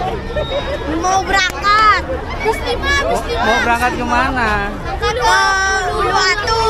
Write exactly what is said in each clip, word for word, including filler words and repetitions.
Mau berangkat. Muslimah, muslimah. Mau berangkat kemana? Ke Uluwatu.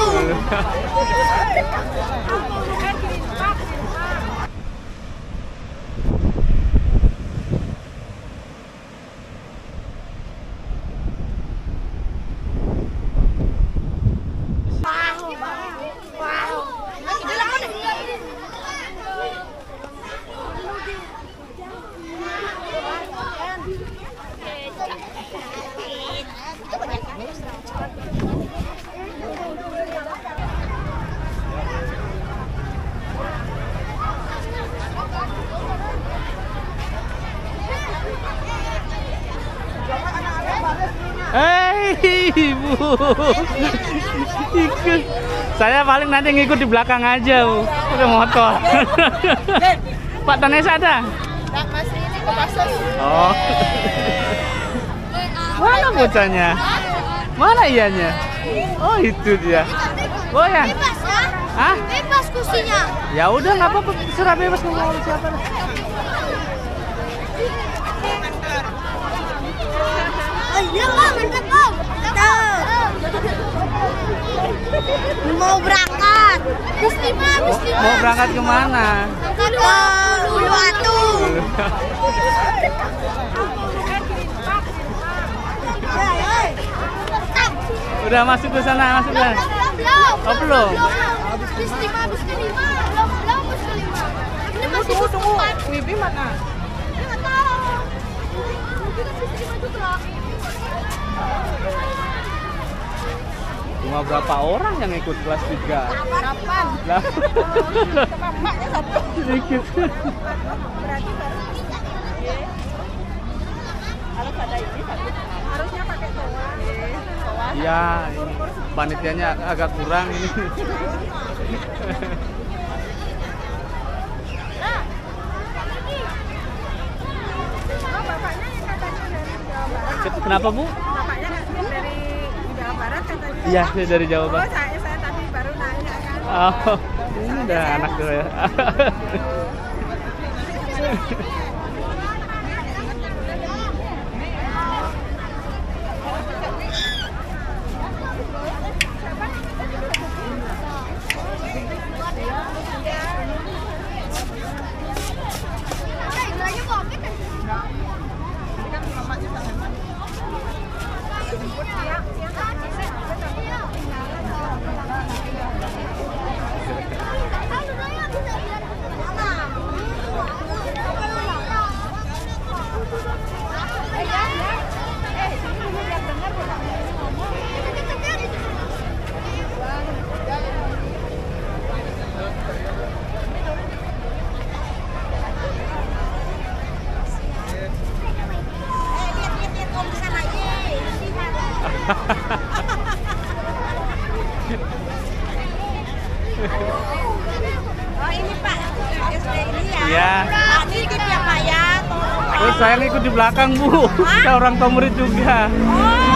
Hei ibu, ikut. Saya paling nanti ngikut di belakang aja, bu. Udah motor. Pak Tanesa ada? Masih ini ke pasar. Oh. Mana bocahnya? Mana ianya? Oh itu dia. Oh ya. Bebas ya? Hah? Bebas kursinya. Ya udah nggak apa-apa, serah bebas mau ngomong siapa. Oh iya Bang, mantap Bang. Mau berangkat. Muslimah, muslimah. Mau berangkat kemana? Ke Uluwatu. Udah masuk ke sana, masuk ke. Belum. Oh belum. Muslimah, muslimah. Belum, belum muslimah. Ini masih Tunggu, Wibi mana? Nggak tahu. Mungkin muslimah juga. Cuma berapa orang yang ikut kelas tiga? Delapan. Lah. Sama emaknya satu. Sedikit. Berarti baru. Harus ada ini satu. Harusnya pakai toa. Toa. Iya, ini panitianya agak kurang ini. Oh, bapaknya yang katanya dari Jawa Barat. Kenapa bu? Bapaknya katanya dari Jawa Barat katanya. Iya, saya dari Jawa Oh, Barat. saya, saya tadi baru nanya kan. Oh, ini udah anak tuh ya. Oh, ini Pak S D ini ya. Iya. Pak nitip ya Pak ya. Terus saya ngikut di belakang bu. Saya orang tua murid juga. Oh,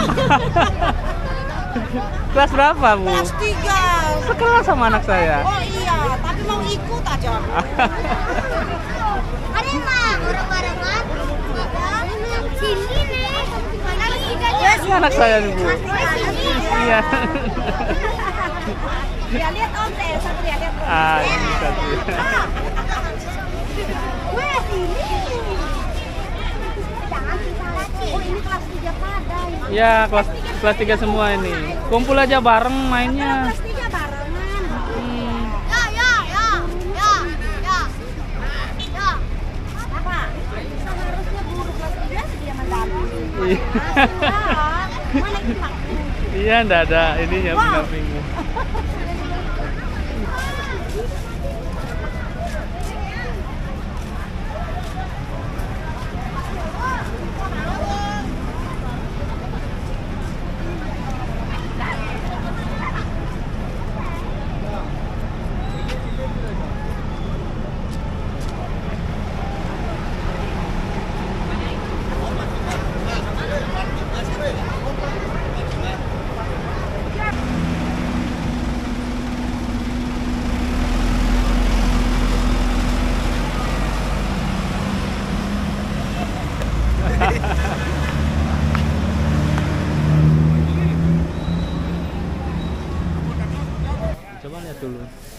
Kelas berapa bu? kelas tiga. Sekelas sama anak saya. Oh iya, tapi mau ikut aja. Ada nggak orang-orangan? Sini nih. Kelas tiga aja. Ini anak saya nih bu. Iya. Ya lihat Om deh, satu ya lihat. Ah, ini satu. Wah, sini. Jangan salah. Oh, ini kelas tiga pada. Ya kelas kelas tiga semua ini. Kumpul aja bareng mainnya. Kelas tiga barengan. Hmm. Ya, ya, ya, ya, ya, ya. Apa? Seharusnya guru kelas tiga dia mendamping. Iya. Mana itu Pak? Iya, enggak ada ininya pendampingnya. Coba lihat dulu.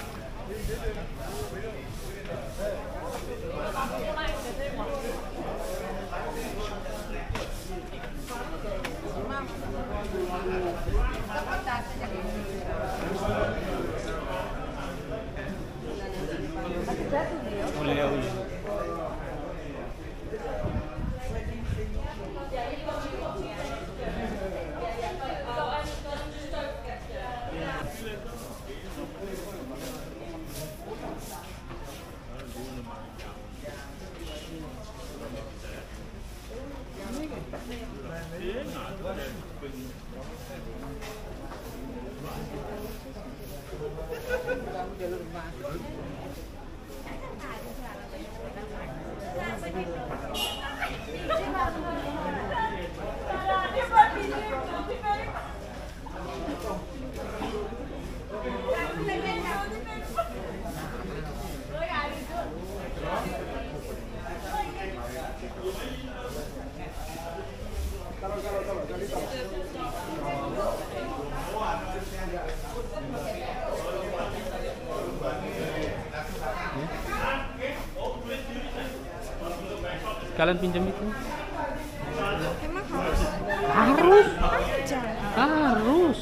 Kalian pinjam itu? Emang harus? Harus. Jangan. Harus.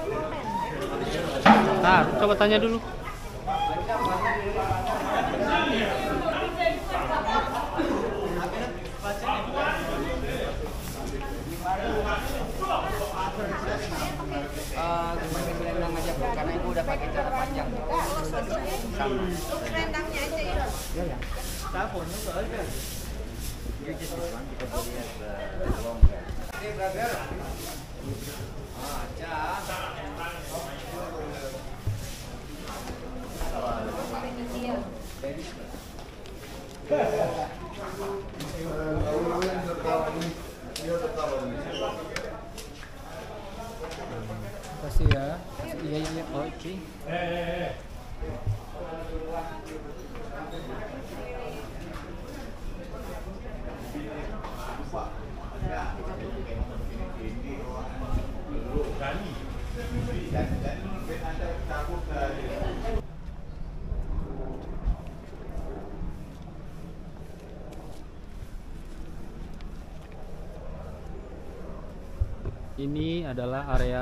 Nah, coba tanya dulu. Uh, cuma selendang aja Bu, karena ibu udah pakai cara panjang. Sama. Selendangnya aja ya. Ya ya. Teleponnya soal kan. You just this one because we have the long. Hey brother. Ah, acha. Kasih ya. Iya iya. Oke. Ini adalah area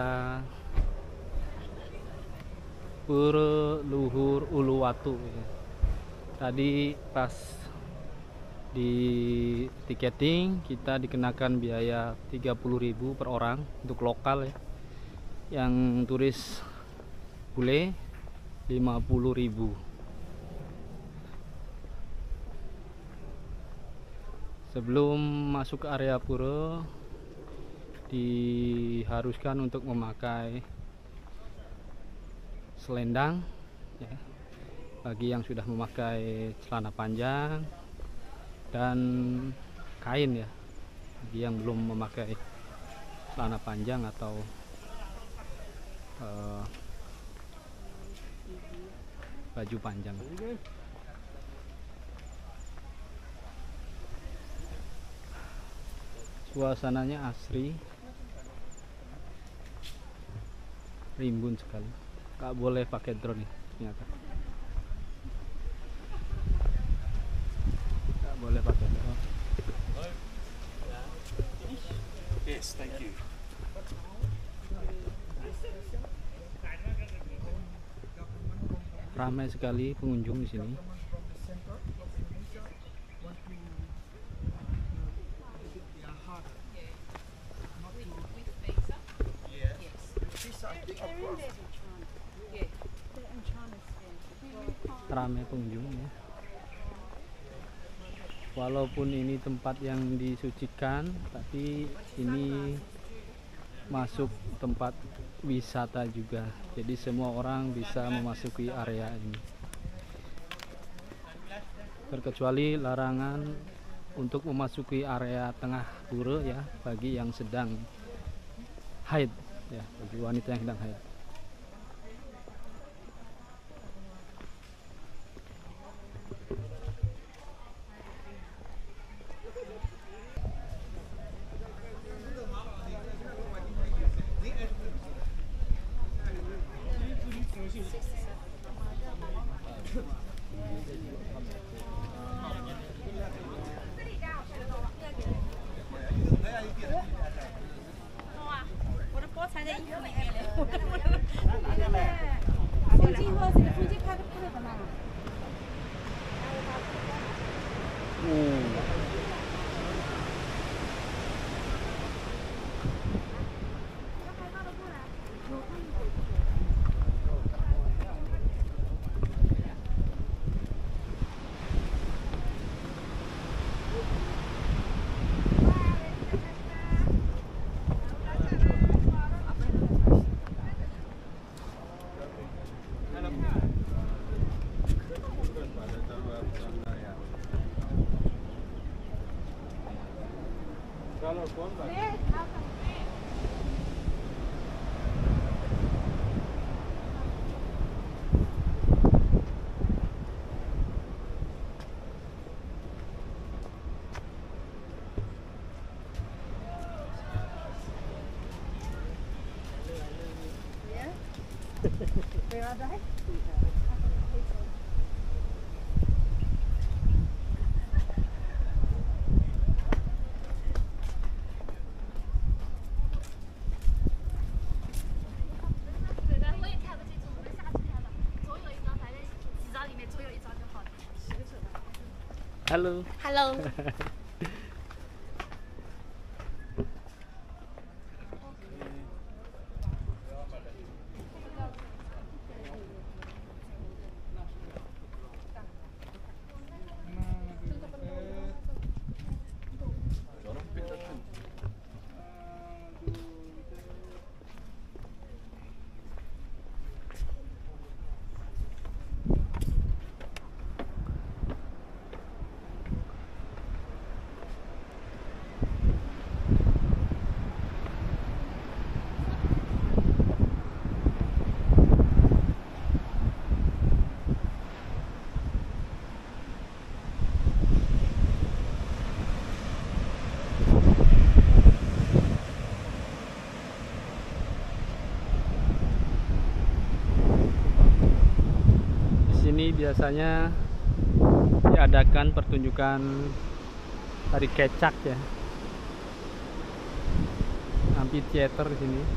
Pura Luhur Uluwatu. Tadi pas di tiketing kita dikenakan biaya tiga puluh ribu per orang untuk lokal ya. Yang turis bule lima puluh ribu. Sebelum masuk ke area pura diharuskan untuk memakai selendang ya, bagi yang sudah memakai celana panjang, dan kain ya bagi yang belum memakai celana panjang atau uh, baju panjang. Suasananya asri, rimbun sekali. Gak boleh pakai drone nih ternyata. Gak boleh pakai drone. Yes, thank you. Ramai sekali pengunjung di sini. Ramai pengunjung ya. Walaupun ini tempat yang disucikan, tapi ini masuk tempat wisata juga. Jadi semua orang bisa memasuki area ini. Terkecuali larangan untuk memasuki area tengah pura ya bagi yang sedang haid ya, bagi wanita yang sedang haid. Halo. Halo. Ini biasanya diadakan pertunjukan tari kecak ya, amphitheater di sini.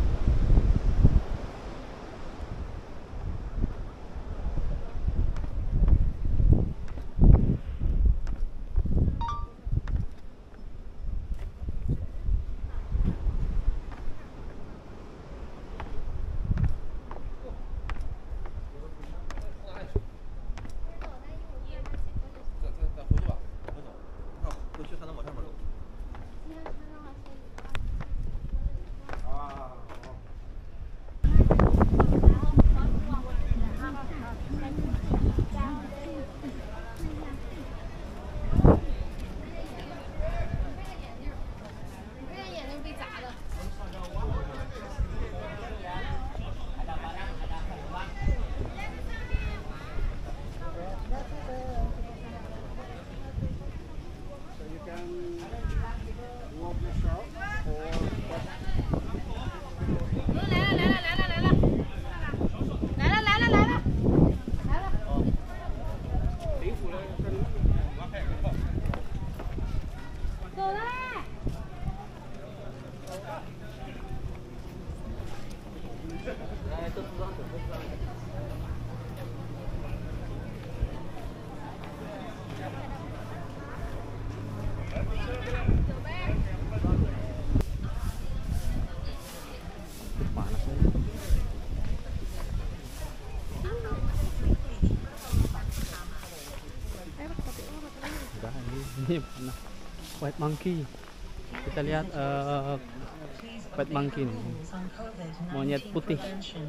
Ini mana? White monkey. Kita lihat uh, white monkey nih. Monyet putih.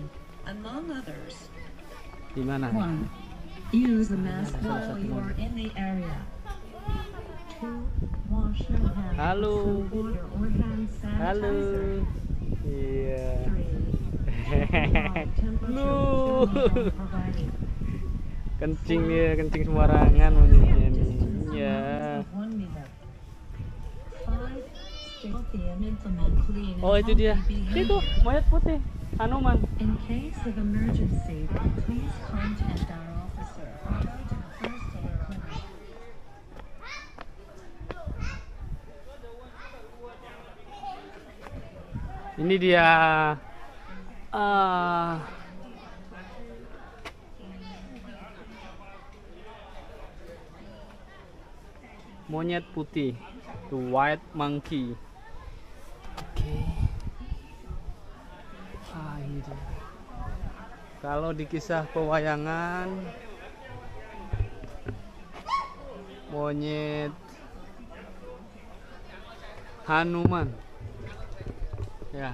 Di mana? Use a mask while you are in the area. Two, wash your hands. Halo. with water or hand Halo. sanitizer. Iya. Three, Lu. provided. Kencing dia, kencing sembarangan monyetnya nih. Iya. One minute. Five, stay healthy and implement clean and Oh, itu dia. healthy Itu behavior. monyet putih. Hanuman. In case of emergency, please contact our officer or go to the first aid clinic. Ini dia. Ah. Monyet putih, the white monkey. Oke. Ah, ini dia. Kalau di kisah pewayangan, monyet Hanuman. Ya.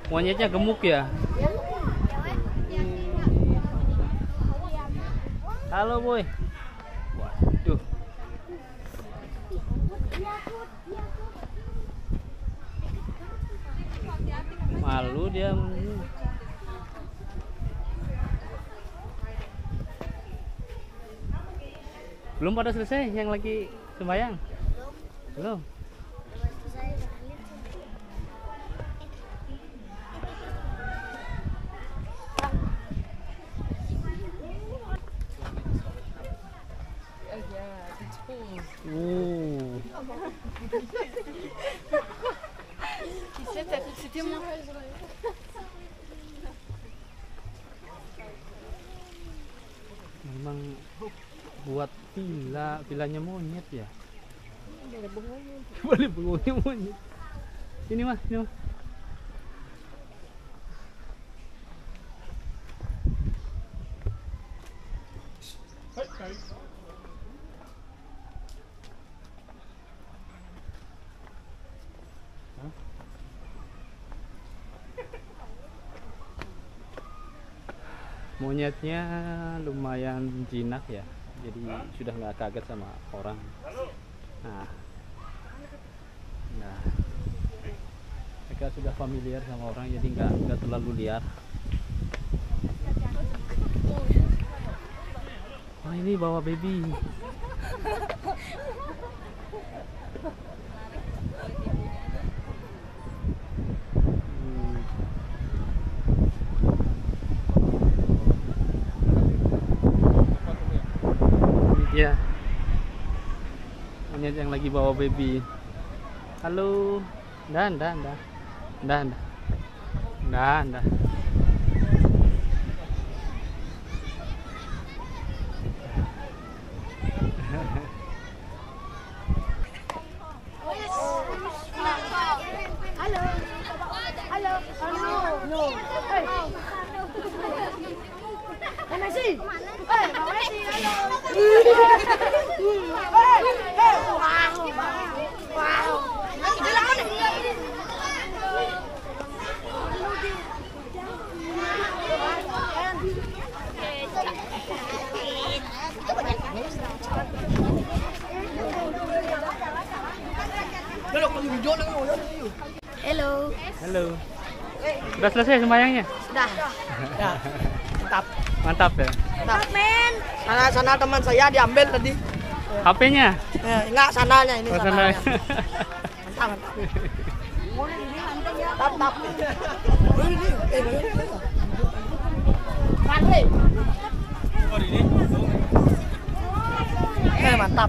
Monyetnya gemuk ya. Halo boy. Waduh. Malu dia. Belum pada selesai yang lagi sembahyang? Belum. Oh. Memang buat villa, villanya monyet ya. Boleh bengongnya monyet. Ini mah, ini mah. Monyetnya lumayan jinak ya, jadi sudah nggak kaget sama orang. Nah, nah, mereka sudah familiar sama orang, jadi nggak nggak terlalu liar. Oh, ini bawa baby. Ya, monyet yang lagi bawa baby. Halo, dah, dah, dah, dah, dah, dah, dah. Halo, halo, halo, no, hey, hey Messi, hey, Bang Messi, halo. Hey, hey, wow, wow. Bilang mana? Halo. Halo. Udah selesai sembahyangnya? Sudah. Ya, mantap. Mantap ya. Mantap. Men. Sana sana teman saya diambil tadi. H P-nya? Ya, enggak sananya ini Oh, sananya. sana. Mantap, mantap. Tap, tap. Ini, eh, eh, mantap.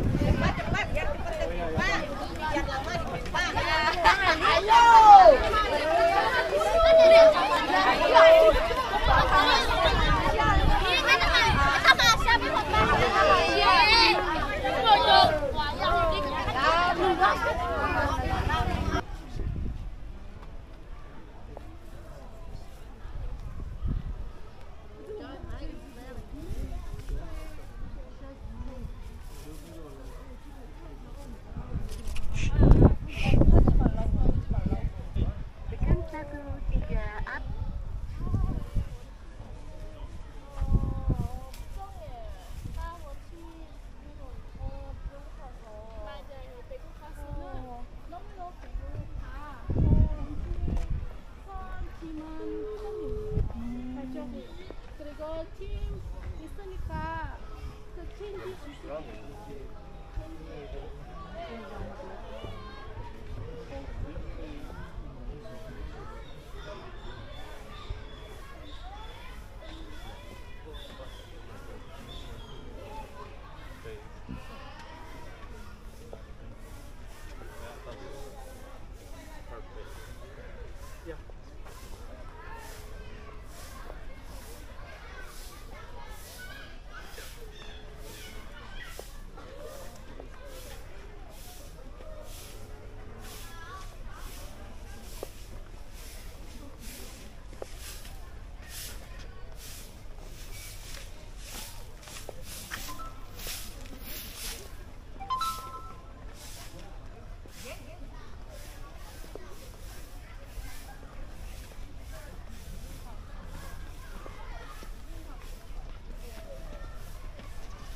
그리고 팀 있으니까 그 체인지 주시면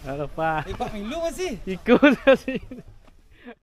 Halo Pak. Eh, Pak Milu masih? Ikut masih.